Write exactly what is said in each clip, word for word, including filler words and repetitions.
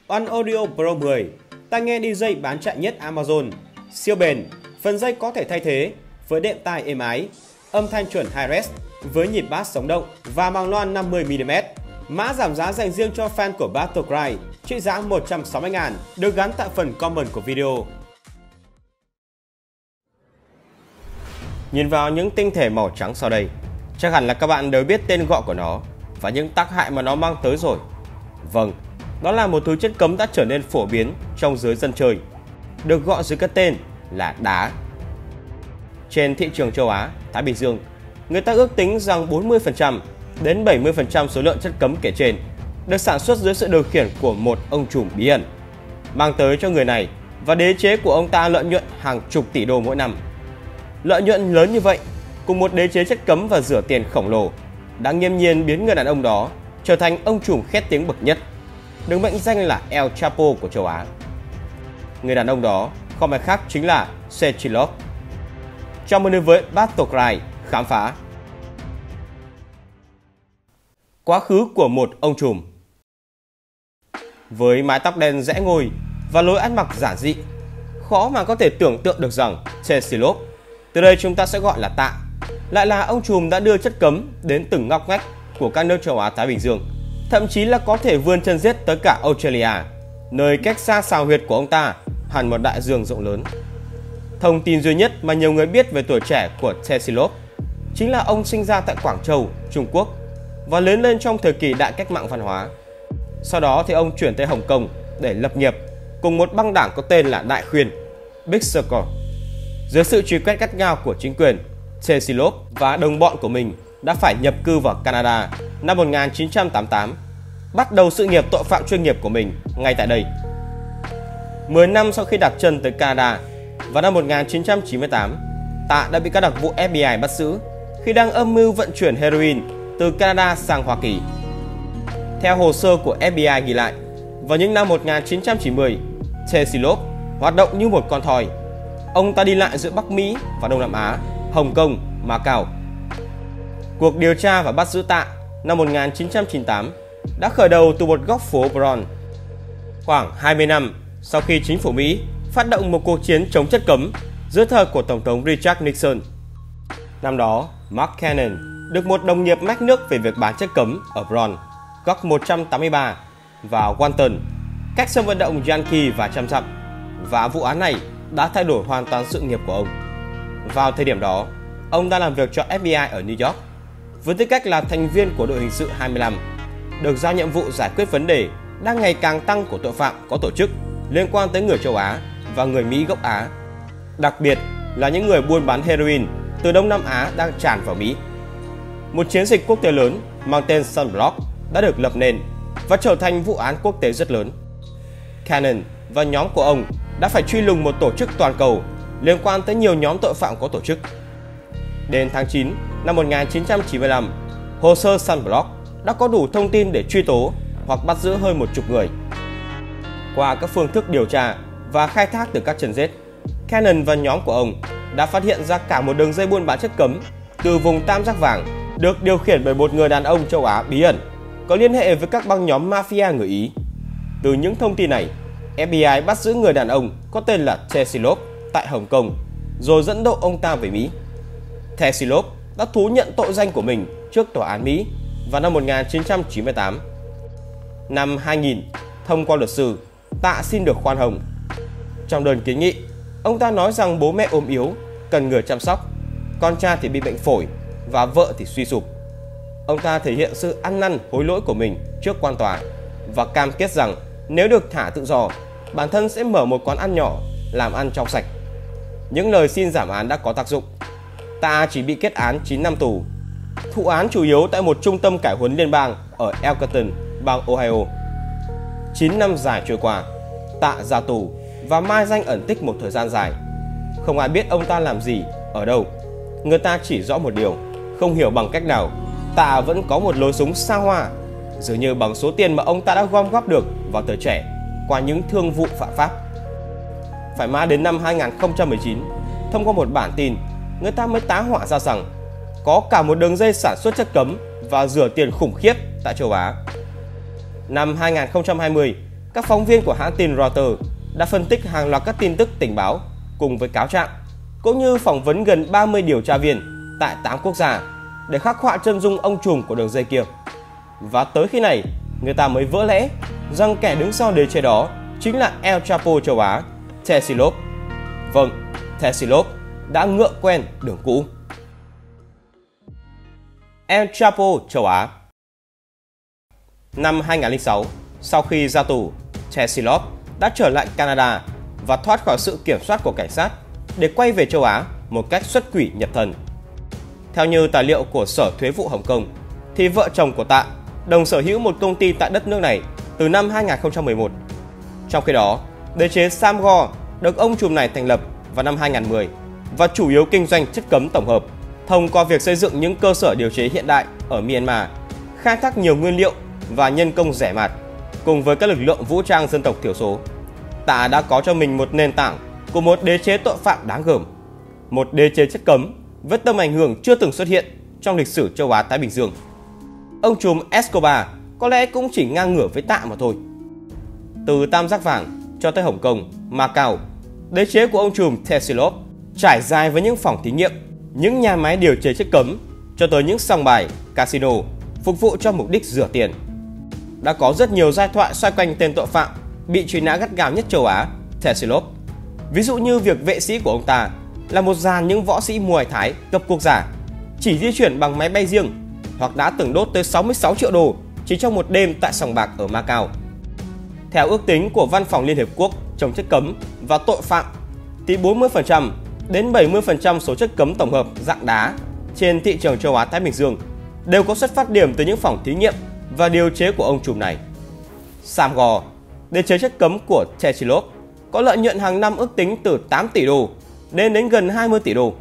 One Audio Pro mười, tai nghe đi dây bán chạy nhất Amazon, siêu bền, phần dây có thể thay thế với đệm tai êm ái, âm thanh chuẩn Hi-Res với nhịp bass sống động và màng loa năm mươi mi li mét. Mã giảm giá dành riêng cho fan của Battlecry trị giá một trăm sáu mươi nghìn được gắn tại phần comment của video. Nhìn vào những tinh thể màu trắng sau đây, chắc hẳn là các bạn đều biết tên gọi của nó và những tác hại mà nó mang tới rồi. Vâng, đó là một thứ chất cấm đã trở nên phổ biến trong giới dân chơi, được gọi dưới cái tên là đá. Trên thị trường châu Á, Thái Bình Dương, người ta ước tính rằng bốn mươi phần trăm đến bảy mươi phần trăm số lượng chất cấm kể trên được sản xuất dưới sự điều khiển của một ông trùm bí ẩn, mang tới cho người này và đế chế của ông ta lợi nhuận hàng chục tỷ đô mỗi năm. Lợi nhuận lớn như vậy, cùng một đế chế chất cấm và rửa tiền khổng lồ, đã nghiêm nhiên biến người đàn ông đó trở thành ông trùm khét tiếng bậc nhất, được mệnh danh là El Chapo của châu Á. Người đàn ông đó không ai khác chính là Cecilio. Chào mừng đến với Battlecry khám phá quá khứ của một ông trùm. Với mái tóc đen rẽ ngôi và lối ăn mặc giản dị, khó mà có thể tưởng tượng được rằng Cecilio, từ đây chúng ta sẽ gọi là Tạ, lại là ông trùm đã đưa chất cấm đến từng ngóc ngách của các nước châu Á Thái Bình Dương, thậm chí là có thể vươn chân giết tới cả Australia, nơi cách xa xào huyệt của ông ta hẳn một đại dương rộng lớn. Thông tin duy nhất mà nhiều người biết về tuổi trẻ của Cecilio chính là ông sinh ra tại Quảng Châu, Trung Quốc và lớn lên trong thời kỳ đại cách mạng văn hóa. Sau đó thì ông chuyển tới Hồng Kông để lập nghiệp cùng một băng đảng có tên là Đại Khuyên, Big Circle. Dưới sự truy quét gắt gao của chính quyền, Cecilio và đồng bọn của mình đã phải nhập cư vào Canada năm một nghìn chín trăm tám mươi tám, bắt đầu sự nghiệp tội phạm chuyên nghiệp của mình ngay tại đây. mười năm sau khi đặt chân tới Canada, vào năm một nghìn chín trăm chín mươi tám, Tạ đã bị các đặc vụ ép bê i bắt giữ khi đang âm mưu vận chuyển heroin từ Canada sang Hoa Kỳ. Theo hồ sơ của ép bê i ghi lại, vào những năm một nghìn chín trăm chín mươi, Cecilio hoạt động như một con thoi. Ông ta đi lại giữa Bắc Mỹ và Đông Nam Á, Hồng Kông, Macau. Cuộc điều tra và bắt giữ Tạ năm một nghìn chín trăm chín mươi tám đã khởi đầu từ một góc phố Bronx. Khoảng hai mươi năm sau khi chính phủ Mỹ phát động một cuộc chiến chống chất cấm dưới thời của Tổng thống Richard Nixon. Năm đó, Mark Cannon được một đồng nghiệp mách nước về việc bán chất cấm ở Bronx, góc một trăm tám mươi ba và Walton, cách sân vận động Yankee và trăm dặm, và vụ án này đã thay đổi hoàn toàn sự nghiệp của ông. Vào thời điểm đó, ông đang làm việc cho ép bê i ở New York với tư cách là thành viên của đội hình sự hai mươi lăm, được giao nhiệm vụ giải quyết vấn đề đang ngày càng tăng của tội phạm có tổ chức liên quan tới người châu Á và người Mỹ gốc Á, đặc biệt là những người buôn bán heroin từ Đông Nam Á đang tràn vào Mỹ. Một chiến dịch quốc tế lớn mang tên Sunblock đã được lập nên và trở thành vụ án quốc tế rất lớn. Cannon và nhóm của ông đã phải truy lùng một tổ chức toàn cầu liên quan tới nhiều nhóm tội phạm có tổ chức. Đến tháng chín năm một nghìn chín trăm chín mươi lăm, hồ sơ Sunblock đã có đủ thông tin để truy tố hoặc bắt giữ hơn một chục người. Qua các phương thức điều tra và khai thác từ các chân rết, Cannon và nhóm của ông đã phát hiện ra cả một đường dây buôn bán chất cấm từ vùng Tam Giác Vàng được điều khiển bởi một người đàn ông châu Á bí ẩn có liên hệ với các băng nhóm mafia người Ý. Từ những thông tin này, ép bê i bắt giữ người đàn ông có tên là Cecilio tại Hồng Kông, rồi dẫn độ ông ta về Mỹ. Cecilio đã thú nhận tội danh của mình trước tòa án Mỹ vào năm một nghìn chín trăm chín mươi tám. Năm hai nghìn, thông qua luật sư, Tạ xin được khoan hồng. Trong đơn kiến nghị, ông ta nói rằng bố mẹ ốm yếu, cần người chăm sóc, con trai thì bị bệnh phổi và vợ thì suy sụp. Ông ta thể hiện sự ăn năn hối lỗi của mình trước quan tòa và cam kết rằng nếu được thả tự do, bản thân sẽ mở một quán ăn nhỏ, làm ăn trong sạch. Những lời xin giảm án đã có tác dụng. Tạ chỉ bị kết án chín năm tù, thụ án chủ yếu tại một trung tâm cải huấn liên bang ở Elkerton, bang Ohio. chín năm dài trôi qua, Tạ ra tù và mai danh ẩn tích một thời gian dài. Không ai biết ông ta làm gì, ở đâu. Người ta chỉ rõ một điều, không hiểu bằng cách nào, Tạ vẫn có một lối sống xa hoa, dường như bằng số tiền mà ông ta đã gom góp được vào thời trẻ qua những thương vụ phạm pháp. Phải mãi đến năm hai nghìn không trăm mười chín, thông qua một bản tin, người ta mới tá hỏa ra rằng có cả một đường dây sản xuất chất cấm và rửa tiền khủng khiếp tại châu Á. Năm hai nghìn không trăm hai mươi, các phóng viên của hãng tin Reuters đã phân tích hàng loạt các tin tức tình báo cùng với cáo trạng, cũng như phỏng vấn gần ba mươi điều tra viên tại tám quốc gia để khắc họa chân dung ông trùm của đường dây kia. Và tới khi này, người ta mới vỡ lẽ rằng kẻ đứng sau đế chế đó chính là El Chapo châu Á, Tesilov. Vâng, Tesilov đã ngựa quen đường cũ. El Chapo châu Á. Năm hai nghìn không trăm lẻ sáu, sau khi ra tù, Tesilov đã trở lại Canada và thoát khỏi sự kiểm soát của cảnh sát để quay về châu Á một cách xuất quỷ nhập thần. Theo như tài liệu của Sở Thuế vụ Hồng Kông, thì vợ chồng của Tạ đồng sở hữu một công ty tại đất nước này từ năm hai nghìn không trăm mười một. Trong khi đó, đế chế Samgor được ông trùm này thành lập vào năm hai nghìn không trăm mười và chủ yếu kinh doanh chất cấm tổng hợp thông qua việc xây dựng những cơ sở điều chế hiện đại ở Myanmar, khai thác nhiều nguyên liệu và nhân công rẻ mạt cùng với các lực lượng vũ trang dân tộc thiểu số. Tạ đã có cho mình một nền tảng của một đế chế tội phạm đáng gờm, một đế chế chất cấm với tầm ảnh hưởng chưa từng xuất hiện trong lịch sử châu Á Thái Bình Dương. Ông trùm Escobar có lẽ cũng chỉ ngang ngửa với Tạ mà thôi. Từ Tam Giác Vàng cho tới Hồng Kông, Macau, đế chế của ông trùm Tesilov trải dài với những phòng thí nghiệm, những nhà máy điều chế chất cấm cho tới những sòng bài, casino phục vụ cho mục đích rửa tiền. Đã có rất nhiều giai thoại xoay quanh tên tội phạm bị truy nã gắt gao nhất châu Á, Tesilov. Ví dụ như việc vệ sĩ của ông ta là một dàn những võ sĩ Muay Thái cấp quốc gia, chỉ di chuyển bằng máy bay riêng, hoặc đã từng đốt tới sáu mươi sáu triệu đô chỉ trong một đêm tại sòng bạc ở Macau. Theo ước tính của Văn phòng Liên Hiệp Quốc chống chất cấm và tội phạm, thì bốn mươi phần trăm đến bảy mươi phần trăm số chất cấm tổng hợp dạng đá trên thị trường châu Á Thái Bình Dương đều có xuất phát điểm từ những phòng thí nghiệm và điều chế của ông trùm này. Samgor, đế chế chất cấm của Tesilov, có lợi nhuận hàng năm ước tính từ tám tỷ đô đến đến gần hai mươi tỷ đô.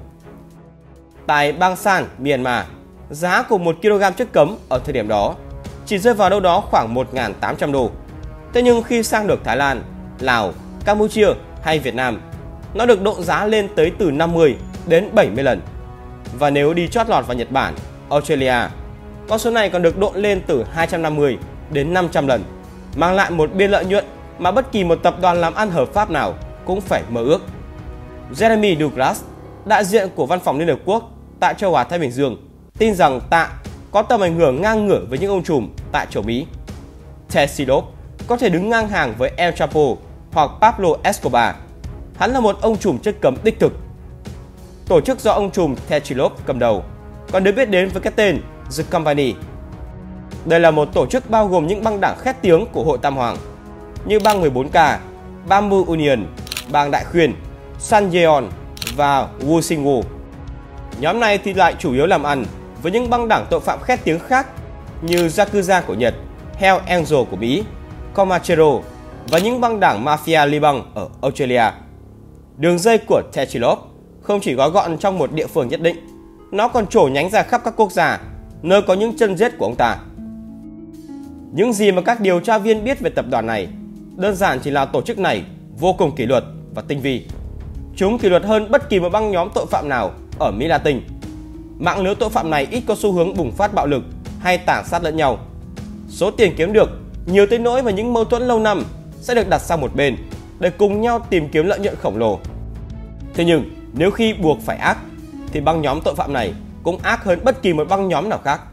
Tại Bang San, Myanmar, giá của một ki lô gam chất cấm ở thời điểm đó chỉ rơi vào đâu đó khoảng một nghìn tám trăm đô. Thế nhưng khi sang được Thái Lan, Lào, Campuchia hay Việt Nam, nó được độ giá lên tới từ năm mươi đến bảy mươi lần. Và nếu đi chót lọt vào Nhật Bản, Australia, con số này còn được độn lên từ hai trăm năm mươi đến năm trăm lần, mang lại một biên lợi nhuận mà bất kỳ một tập đoàn làm ăn hợp pháp nào cũng phải mơ ước. Jeremy Douglas, đại diện của Văn phòng Liên Hợp Quốc tại châu Á Thái Bình Dương, tin rằng Tạ có tầm ảnh hưởng ngang ngửa với những ông trùm tại châu Mỹ. Tesilov có thể đứng ngang hàng với El Chapo hoặc Pablo Escobar. Hắn là một ông trùm chất cấm đích thực. Tổ chức do ông trùm Tesilov cầm đầu còn được biết đến với cái tên The Company. Đây là một tổ chức bao gồm những băng đảng khét tiếng của Hội Tam Hoàng như bang mười bốn K, Bamboo Union, bang Đại Khuyên, Sanjeon và Wusingu. Nhóm này thì lại chủ yếu làm ăn với những băng đảng tội phạm khét tiếng khác như Yakuza của Nhật, Hell Angel của Mỹ, Comanchero và những băng đảng mafia Liban ở Australia. Đường dây của Tesilov không chỉ gói gọn trong một địa phương nhất định, nó còn trổ nhánh ra khắp các quốc gia nơi có những chân rết của ông ta. Những gì mà các điều tra viên biết về tập đoàn này đơn giản chỉ là tổ chức này vô cùng kỷ luật và tinh vi. Chúng kỷ luật hơn bất kỳ một băng nhóm tội phạm nào ở Mỹ Latin. Mạng lưới tội phạm này ít có xu hướng bùng phát bạo lực hay tàn sát lẫn nhau. Số tiền kiếm được nhiều tới nỗi mà những mâu thuẫn lâu năm sẽ được đặt sang một bên để cùng nhau tìm kiếm lợi nhuận khổng lồ. Thế nhưng nếu khi buộc phải ác thì băng nhóm tội phạm này cũng ác hơn bất kỳ một băng nhóm nào khác.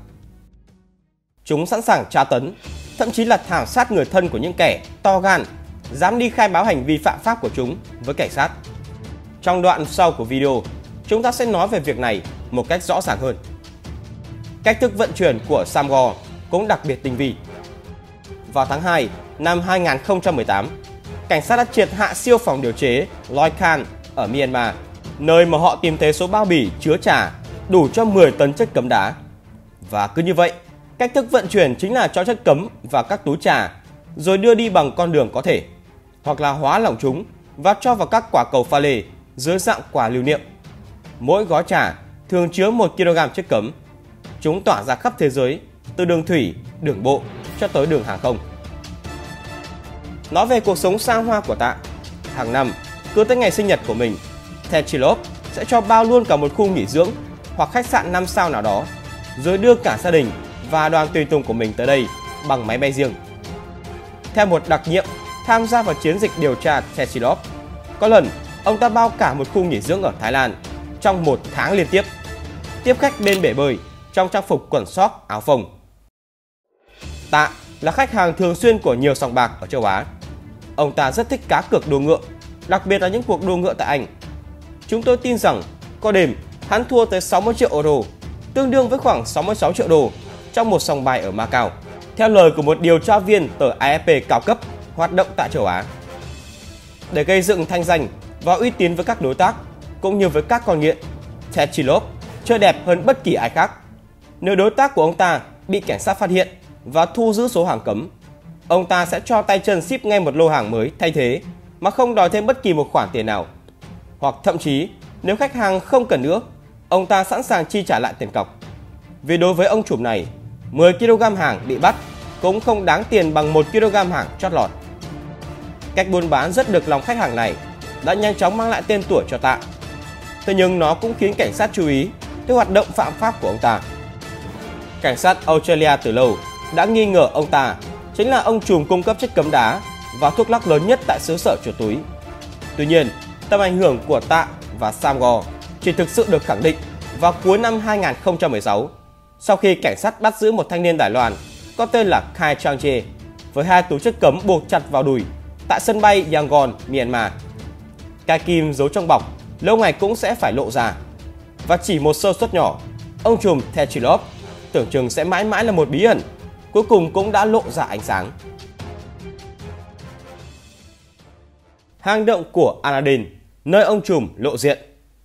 Chúng sẵn sàng tra tấn, thậm chí là thảm sát người thân của những kẻ to gan dám đi khai báo hành vi phạm pháp của chúng với cảnh sát. Trong đoạn sau của video, chúng ta sẽ nói về việc này một cách rõ ràng hơn. Cách thức vận chuyển của Samgor cũng đặc biệt tinh vi. Vào tháng hai năm hai nghìn không trăm mười tám, cảnh sát đã triệt hạ siêu phòng điều chế Loikan ở Myanmar, nơi mà họ tìm thấy số bao bì chứa trà đủ cho mười tấn chất cấm đá. Và cứ như vậy, cách thức vận chuyển chính là cho chất cấm vào các túi trà rồi đưa đi bằng con đường có thể, hoặc là hóa lỏng chúng và cho vào các quả cầu pha lê dưới dạng quà lưu niệm. Mỗi gói trà thường chứa một ki lô gam chất cấm. Chúng tỏa ra khắp thế giới, từ đường thủy, đường bộ cho tới đường hàng không. Nói về cuộc sống xa hoa của Tạ, hàng năm cứ tới ngày sinh nhật của mình, Tesilov sẽ cho bao luôn cả một khu nghỉ dưỡng hoặc khách sạn năm sao nào đó, rồi đưa cả gia đình và đoàn tùy tùng của mình tới đây bằng máy bay riêng. Theo một đặc nhiệm tham gia vào chiến dịch điều tra Chesilov. Có lần, ông ta bao cả một khu nghỉ dưỡng ở Thái Lan trong một tháng liên tiếp, tiếp khách bên bể bơi trong trang phục quần sóc, áo phông. Tạ là khách hàng thường xuyên của nhiều sòng bạc ở châu Á. Ông ta rất thích cá cược đua ngựa, đặc biệt là những cuộc đua ngựa tại Anh. Chúng tôi tin rằng có đêm hắn thua tới sáu mươi triệu euro, tương đương với khoảng sáu mươi sáu triệu đô trong một sòng bài ở Macau, theo lời của một điều tra viên tờ a ép pê cao cấp hoạt động tại châu Á. Để gây dựng thanh danh và uy tín với các đối tác cũng như với các con nghiện, Chesilov chơi đẹp hơn bất kỳ ai khác. Nếu đối tác của ông ta bị cảnh sát phát hiện và thu giữ số hàng cấm, ông ta sẽ cho tay chân ship ngay một lô hàng mới thay thế mà không đòi thêm bất kỳ một khoản tiền nào. Hoặc thậm chí nếu khách hàng không cần nữa, ông ta sẵn sàng chi trả lại tiền cọc. Vì đối với ông trùm này, mười ki lô gam hàng bị bắt cũng không đáng tiền bằng một ki lô gam hàng chót lọt. Cách buôn bán rất được lòng khách hàng này đã nhanh chóng mang lại tên tuổi cho Tạ. Thế nhưng nó cũng khiến cảnh sát chú ý tới hoạt động phạm pháp của ông ta. Cảnh sát Australia từ lâu đã nghi ngờ ông ta chính là ông trùm cung cấp chất cấm đá và thuốc lắc lớn nhất tại xứ sở chuột túi. Tuy nhiên, tầm ảnh hưởng của Tạ và Sam Gore chỉ thực sự được khẳng định vào cuối năm hai nghìn không trăm mười sáu, sau khi cảnh sát bắt giữ một thanh niên Đài Loan có tên là Khai Chang Jae với hai túi chất cấm buộc chặt vào đùi tại sân bay Yangon, Myanmar. Cái kim giấu trong bọc lâu ngày cũng sẽ phải lộ ra, và chỉ một sơ suất nhỏ, ông trùm Chesilov tưởng chừng sẽ mãi mãi là một bí ẩn, cuối cùng cũng đã lộ ra ánh sáng. Hang động của Aladdin, nơi ông trùm lộ diện.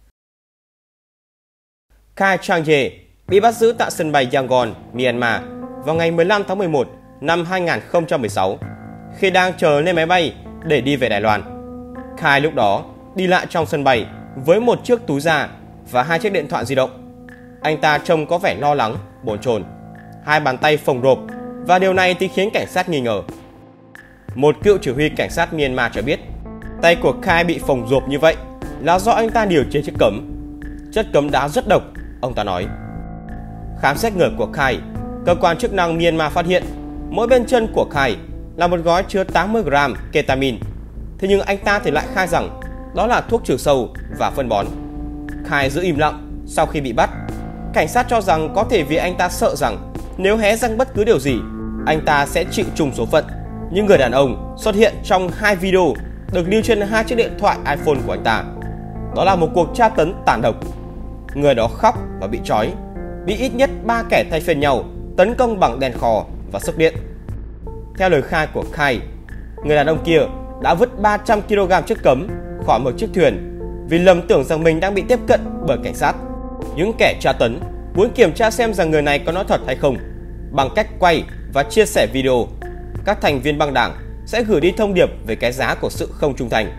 Khai Chang Jae bị bắt giữ tại sân bay Yangon, Myanmar vào ngày mười lăm tháng mười một năm hai nghìn không trăm mười sáu khi đang chờ lên máy bay để đi về Đài Loan. Khai lúc đó đi lại trong sân bay với một chiếc túi da và hai chiếc điện thoại di động. Anh ta trông có vẻ lo lắng, bồn chồn, hai bàn tay phồng rộp, và điều này thì khiến cảnh sát nghi ngờ. Một cựu chỉ huy cảnh sát Myanmar cho biết tay của Khai bị phồng rộp như vậy là do anh ta điều chế chất cấm. Chất cấm đá rất độc, ông ta nói. Khám xét người của Khai, cơ quan chức năng Myanmar phát hiện mỗi bên chân của Khai là một gói chứa tám mươi gam ketamine. Thế nhưng anh ta thì lại khai rằng đó là thuốc trừ sâu và phân bón. Khai giữ im lặng sau khi bị bắt. Cảnh sát cho rằng có thể vì anh ta sợ rằng nếu hé răng bất cứ điều gì, anh ta sẽ chịu chung số phận. Nhưng người đàn ông xuất hiện trong hai video được lưu trên hai chiếc điện thoại iPhone của anh ta. Đó là một cuộc tra tấn tàn độc. Người đó khóc và bị trói, bị ít nhất ba kẻ thay phiên nhau tấn công bằng đèn khò và sốc điện. Theo lời khai của Khai, người đàn ông kia đã vứt ba trăm ki lô gam chất cấm khỏi một chiếc thuyền vì lầm tưởng rằng mình đang bị tiếp cận bởi cảnh sát. Những kẻ tra tấn muốn kiểm tra xem rằng người này có nói thật hay không. Bằng cách quay và chia sẻ video, các thành viên băng đảng sẽ gửi đi thông điệp về cái giá của sự không trung thành.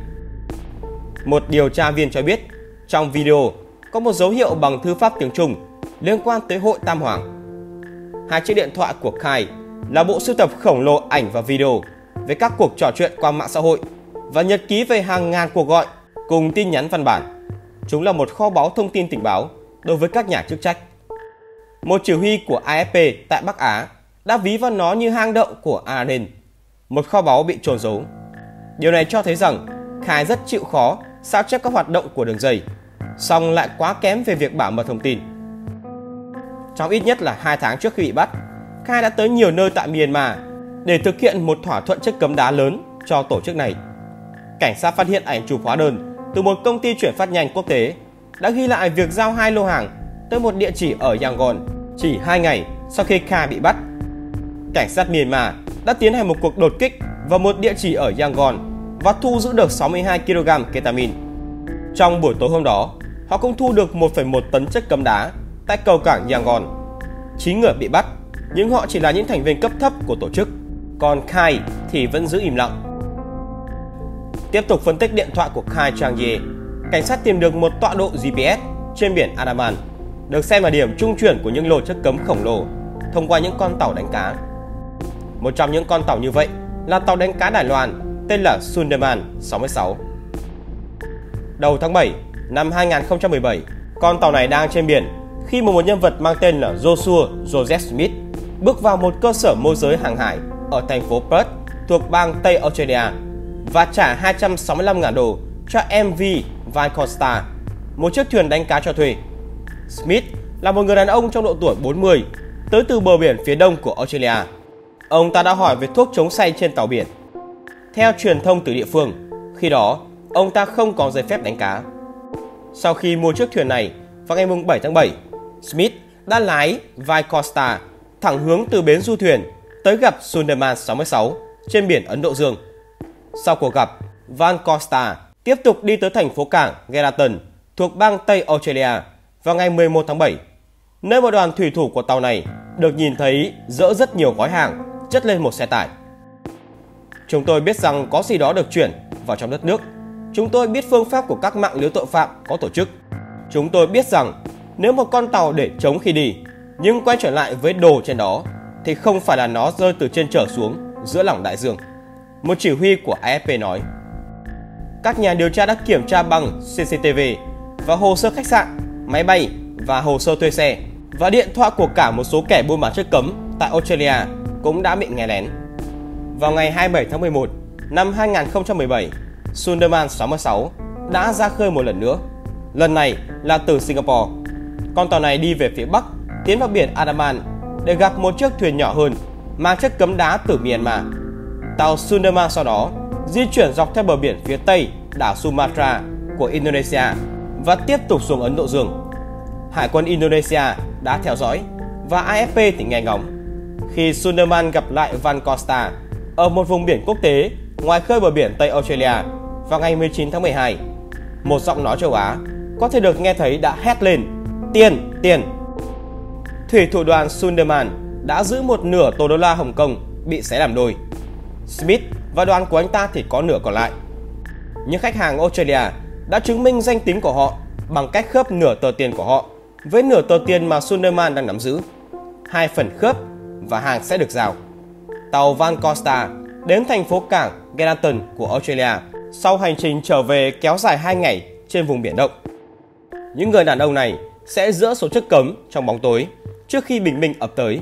Một điều tra viên cho biết trong video có một dấu hiệu bằng thư pháp tiếng Trung liên quan tới Hội Tam Hoàng. Hai chiếc điện thoại của Khai là bộ sưu tập khổng lồ ảnh và video với các cuộc trò chuyện qua mạng xã hội và nhật ký về hàng ngàn cuộc gọi cùng tin nhắn văn bản. Chúng là một kho báu thông tin tình báo đối với các nhà chức trách. Một chỉ huy của a ép pê tại Bắc Á đã ví von nó như hang động của Aladdin, một kho báu bị trôn giấu. Điều này cho thấy rằng Khai rất chịu khó sao chép các hoạt động của đường dây, song lại quá kém về việc bảo mật thông tin. Trong ít nhất là hai tháng trước khi bị bắt, Khai đã tới nhiều nơi tại Myanmar để thực hiện một thỏa thuận chất cấm đá lớn cho tổ chức này. Cảnh sát phát hiện ảnh chụp hóa đơn từ một công ty chuyển phát nhanh quốc tế đã ghi lại việc giao hai lô hàng tới một địa chỉ ở Yangon chỉ hai ngày sau khi Khai bị bắt. Cảnh sát Myanmar đã tiến hành một cuộc đột kích vào một địa chỉ ở Yangon và thu giữ được sáu mươi hai ki lô gam ketamine. Trong buổi tối hôm đó, họ cũng thu được một phẩy một tấn chất cấm đá tại cầu cảng Yangon. chín người bị bắt, nhưng họ chỉ là những thành viên cấp thấp của tổ chức, còn Khai thì vẫn giữ im lặng. Tiếp tục phân tích điện thoại của Khai Chang Jae, cảnh sát tìm được một tọa độ giê pê ét trên biển Andaman, được xem là điểm trung chuyển của những lô chất cấm khổng lồ thông qua những con tàu đánh cá. Một trong những con tàu như vậy là tàu đánh cá Đài Loan tên là Sunderman sáu mươi sáu. Đầu tháng bảy năm hai nghìn không trăm mười bảy, con tàu này đang trên biển khi một, một nhân vật mang tên là Joshua Joseph Smith bước vào một cơ sở môi giới hàng hải ở thành phố Perth thuộc bang Tây Australia và trả hai trăm sáu mươi lăm nghìn đô cho em vê Vancosta, một chiếc thuyền đánh cá cho thuê. Smith là một người đàn ông trong độ tuổi bốn mươi, tới từ bờ biển phía đông của Australia. Ông ta đã hỏi về thuốc chống say trên tàu biển. Theo truyền thông từ địa phương, khi đó ông ta không có giấy phép đánh cá. Sau khi mua chiếc thuyền này vào ngày bảy tháng bảy, Smith đã lái Vancosta thẳng hướng từ bến du thuyền tới gặp Sunderman sáu mươi sáu trên biển Ấn Độ Dương. Sau cuộc gặp, Vancosta tiếp tục đi tới thành phố cảng Geraldton thuộc bang Tây Australia vào ngày mười một tháng bảy, nơi một đoàn thủy thủ của tàu này được nhìn thấy dỡ rất nhiều gói hàng chất lên một xe tải. Chúng tôi biết rằng có gì đó được chuyển vào trong đất nước. Chúng tôi biết phương pháp của các mạng lưới tội phạm có tổ chức. Chúng tôi biết rằng nếu một con tàu để trống khi đi nhưng quay trở lại với đồ trên đó thì không phải là nó rơi từ trên trở xuống giữa lòng đại dương, một chỉ huy của a ép pê nói. Các nhà điều tra đã kiểm tra bằng xê xê tê vê và hồ sơ khách sạn, máy bay và hồ sơ thuê xe, và điện thoại của cả một số kẻ buôn bán chất cấm tại Australia cũng đã bị nghe lén. Vào ngày hai mươi bảy tháng mười một năm hai nghìn không trăm mười bảy, Sunderman sáu mươi sáu đã ra khơi một lần nữa, lần này là từ Singapore. Con tàu này đi về phía bắc, tiến vào biển Andaman để gặp một chiếc thuyền nhỏ hơn mang chất cấm đá từ Myanmar. Tàu Sunderman sau đó di chuyển dọc theo bờ biển phía tây đảo Sumatra của Indonesia và tiếp tục xuống Ấn Độ Dương. Hải quân Indonesia đã theo dõi và a ép pê thì nghe ngóng. Khi Sunderman gặp lại Vancosta ở một vùng biển quốc tế ngoài khơi bờ biển Tây Australia vào ngày mười chín tháng mười hai, một giọng nói châu Á có thể được nghe thấy đã hét lên: "Tiền, tiền!" Thủy thủ đoàn Sunderman đã giữ một nửa tờ đô la Hồng Kông bị xé làm đôi. Smith và đoàn của anh ta thì có nửa còn lại. Nhưng khách hàng Australia đã chứng minh danh tính của họ bằng cách khớp nửa tờ tiền của họ với nửa tờ tiền mà Sunderman đang nắm giữ. Hai phần khớp và hàng sẽ được giao. Tàu Vancosta đến thành phố cảng Geraldton của Australia sau hành trình trở về kéo dài hai ngày trên vùng biển động. Những người đàn ông này sẽ dỡ số chất cấm trong bóng tối trước khi bình minh ập tới.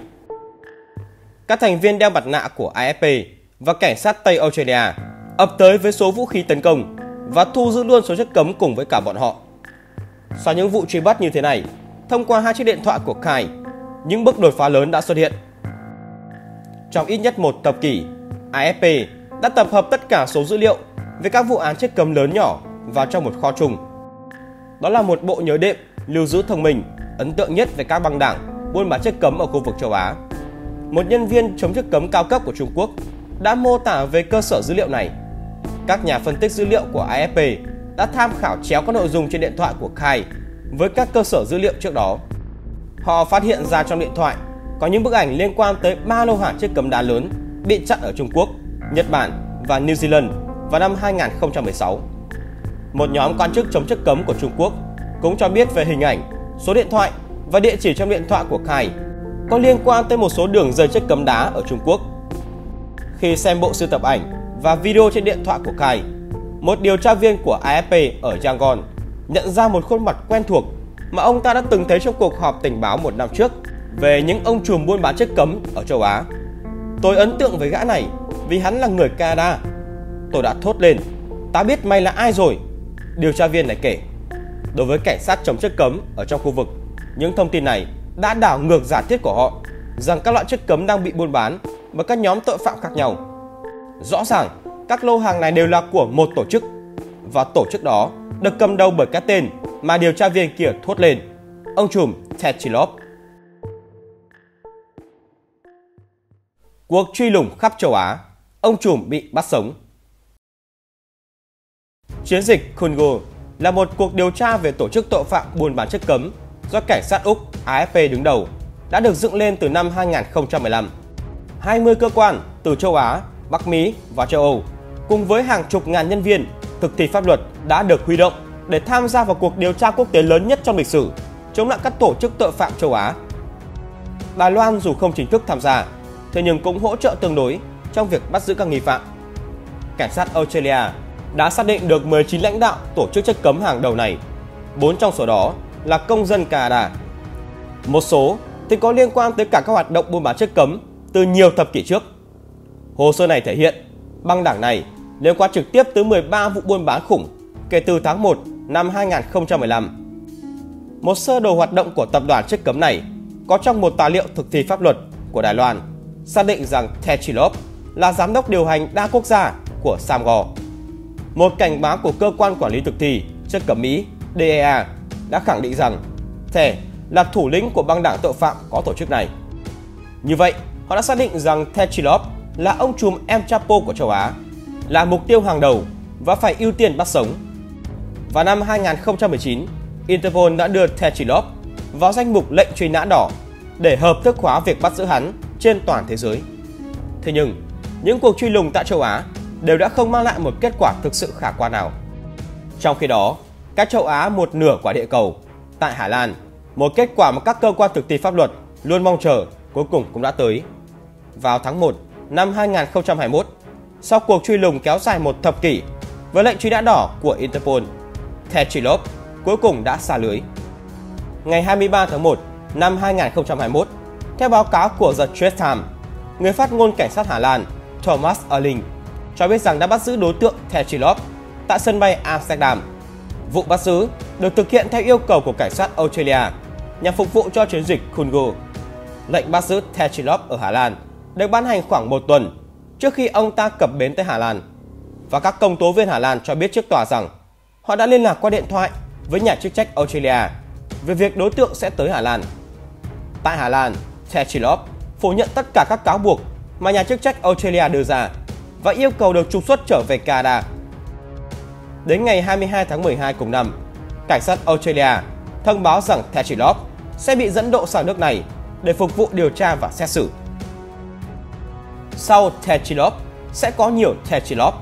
Các thành viên đeo mặt nạ của a ép pê và cảnh sát Tây Australia ập tới với số vũ khí tấn công và thu giữ luôn số chất cấm cùng với cả bọn họ. Sau những vụ truy bắt như thế này, thông qua hai chiếc điện thoại của Kai, những bước đột phá lớn đã xuất hiện. Trong ít nhất một thập kỷ, a ép pê đã tập hợp tất cả số dữ liệu về các vụ án chất cấm lớn nhỏ vào trong một kho chung. Đó là một bộ nhớ đệm lưu giữ thông minh, ấn tượng nhất về các băng đảng buôn bán chất cấm ở khu vực châu Á. Một nhân viên chống chất cấm cao cấp của Trung Quốc đã mô tả về cơ sở dữ liệu này. Các nhà phân tích dữ liệu của a ép pê đã tham khảo chéo các nội dung trên điện thoại của Kai với các cơ sở dữ liệu trước đó. Họ phát hiện ra trong điện thoại có những bức ảnh liên quan tới ba lô hàng chất cấm đá lớn bị chặn ở Trung Quốc, Nhật Bản và New Zealand vào năm hai nghìn không trăm mười sáu. Một nhóm quan chức chống chất cấm của Trung Quốc cũng cho biết về hình ảnh, số điện thoại và địa chỉ trong điện thoại của Kai có liên quan tới một số đường dây chất cấm đá ở Trung Quốc. Khi xem bộ sưu tập ảnh và video trên điện thoại của Kai, một điều tra viên của a ép pê ở Yangon nhận ra một khuôn mặt quen thuộc mà ông ta đã từng thấy trong cuộc họp tình báo một năm trước về những ông trùm buôn bán chất cấm ở châu Á. Tôi ấn tượng với gã này vì hắn là người Canada. Tôi đã thốt lên: "Ta biết mày là ai rồi." Điều tra viên này kể. Đối với cảnh sát chống chất cấm ở trong khu vực, những thông tin này đã đảo ngược giả thiết của họ rằng các loại chất cấm đang bị buôn bán bởi các nhóm tội phạm khác nhau. Rõ ràng, các lô hàng này đều là của một tổ chức, và tổ chức đó được cầm đầu bởi cái tên mà điều tra viên kia thốt lên: ông trùm Ted Chilov. Cuộc truy lùng khắp châu Á, ông trùm bị bắt sống. Chiến dịch Congo là một cuộc điều tra về tổ chức tội phạm buôn bán chất cấm do cảnh sát Úc a ép pê đứng đầu, đã được dựng lên từ năm hai nghìn không trăm mười lăm. hai mươi cơ quan từ châu Á, Bắc Mỹ và châu Âu cùng với hàng chục ngàn nhân viên thực thi pháp luật đã được huy động để tham gia vào cuộc điều tra quốc tế lớn nhất trong lịch sử chống lại các tổ chức tội phạm châu Á. Đài Loan dù không chính thức tham gia, thế nhưng cũng hỗ trợ tương đối trong việc bắt giữ các nghi phạm. Cảnh sát Australia đã xác định được mười chín lãnh đạo tổ chức chất cấm hàng đầu này, bốn trong số đó là công dân Canada. Một số thì có liên quan tới cả các hoạt động buôn bán chất cấm từ nhiều thập kỷ trước. Hồ sơ này thể hiện băng đảng này liên quan trực tiếp tới mười ba vụ buôn bán khủng kể từ tháng một năm hai nghìn không trăm mười lăm. Một sơ đồ hoạt động của tập đoàn chất cấm này có trong một tài liệu thực thi pháp luật của Đài Loan xác định rằng Techilov là giám đốc điều hành đa quốc gia của Samgo. Một cảnh báo của cơ quan quản lý thực thi chất cấm Mỹ D E A đã khẳng định rằng Thẻ là thủ lĩnh của băng đảng tội phạm có tổ chức này. Như vậy, họ đã xác định rằng Techilov là ông trùm El Chapo của châu Á, là mục tiêu hàng đầu và phải ưu tiên bắt sống. Vào năm hai nghìn không trăm mười chín, Interpol đã đưa Techilov vào danh mục lệnh truy nã đỏ để hợp thức hóa việc bắt giữ hắn trên toàn thế giới. Thế nhưng, những cuộc truy lùng tại châu Á đều đã không mang lại một kết quả thực sự khả quan nào. Trong khi đó, cách châu Á một nửa quả địa cầu, tại Hà Lan, một kết quả mà các cơ quan thực thi pháp luật luôn mong chờ cuối cùng cũng đã tới. Vào tháng một năm hai nghìn không trăm hai mươi mốt, sau cuộc truy lùng kéo dài một thập kỷ với lệnh truy nã đỏ của Interpol, Techilov cuối cùng đã sa lưới. Ngày hai mươi ba tháng một năm hai nghìn không trăm hai mươi mốt, theo báo cáo của The Straits Times, người phát ngôn cảnh sát Hà Lan Thomas Erling cho biết rằng đã bắt giữ đối tượng Techilov tại sân bay Amsterdam. Vụ bắt giữ được thực hiện theo yêu cầu của cảnh sát Australia nhằm phục vụ cho chiến dịch Congo. Lệnh bắt giữ Techilov ở Hà Lan được ban hành khoảng một tuần trước khi ông ta cập bến tới Hà Lan, và các công tố viên Hà Lan cho biết trước tòa rằng họ đã liên lạc qua điện thoại với nhà chức trách Australia về việc đối tượng sẽ tới Hà Lan. Tại Hà Lan, Techilov phủ nhận tất cả các cáo buộc mà nhà chức trách Australia đưa ra và yêu cầu được trục xuất trở về Canada. Đến ngày hai mươi hai tháng mười hai cùng năm, cảnh sát Australia thông báo rằng Techilov sẽ bị dẫn độ sang nước này để phục vụ điều tra và xét xử. Sau Techilov sẽ có nhiều Techilov.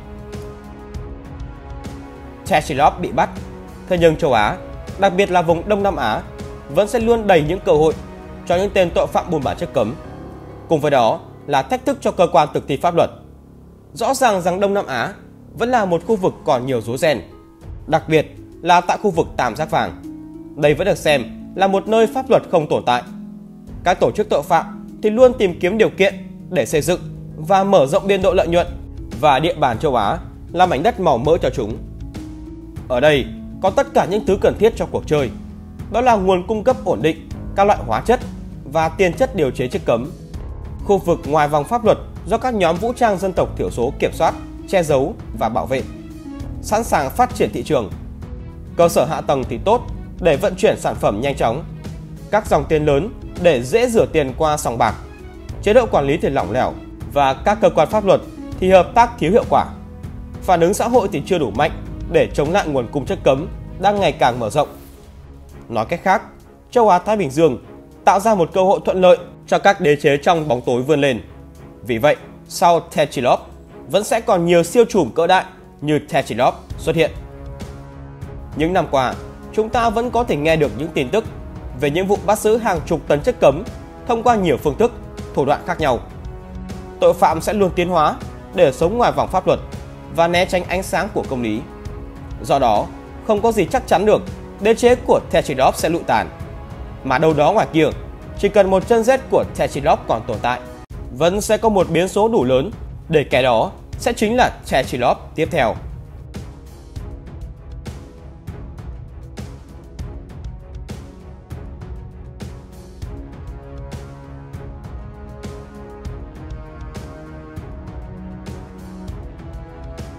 Techilov bị bắt, thế nhưng châu Á, đặc biệt là vùng Đông Nam Á, vẫn sẽ luôn đầy những cơ hội cho những tên tội phạm buôn bán chất cấm. Cùng với đó là thách thức cho cơ quan thực thi pháp luật. Rõ ràng rằng Đông Nam Á vẫn là một khu vực còn nhiều rối ren, đặc biệt là tại khu vực Tam Giác Vàng. Đây vẫn được xem là một nơi pháp luật không tồn tại. Các tổ chức tội phạm thì luôn tìm kiếm điều kiện để xây dựng và mở rộng biên độ lợi nhuận, và địa bàn châu Á là mảnh đất màu mỡ cho chúng. Ở đây có tất cả những thứ cần thiết cho cuộc chơi, đó là nguồn cung cấp ổn định, các loại hóa chất và tiền chất điều chế chất cấm. Khu vực ngoài vòng pháp luật do các nhóm vũ trang dân tộc thiểu số kiểm soát, che giấu và bảo vệ, sẵn sàng phát triển thị trường. Cơ sở hạ tầng thì tốt để vận chuyển sản phẩm nhanh chóng, các dòng tiền lớn để dễ rửa tiền qua sòng bạc, chế độ quản lý thì lỏng lẻo, và các cơ quan pháp luật thì hợp tác thiếu hiệu quả. Phản ứng xã hội thì chưa đủ mạnh để chống lại nguồn cung chất cấm đang ngày càng mở rộng. Nói cách khác, châu Á Thái Bình Dương tạo ra một cơ hội thuận lợi cho các đế chế trong bóng tối vươn lên. Vì vậy, sau Techilov vẫn sẽ còn nhiều siêu trùm cỡ đại như Techilov xuất hiện. Những năm qua, chúng ta vẫn có thể nghe được những tin tức về những vụ bắt giữ hàng chục tấn chất cấm thông qua nhiều phương thức, thủ đoạn khác nhau. Tội phạm sẽ luôn tiến hóa để sống ngoài vòng pháp luật và né tránh ánh sáng của công lý. Do đó, không có gì chắc chắn được đế chế của Techilov sẽ lụi tàn. Mà đâu đó ngoài kia, chỉ cần một chân rết của Techilov còn tồn tại, vẫn sẽ có một biến số đủ lớn để kẻ đó sẽ chính là Techilov tiếp theo.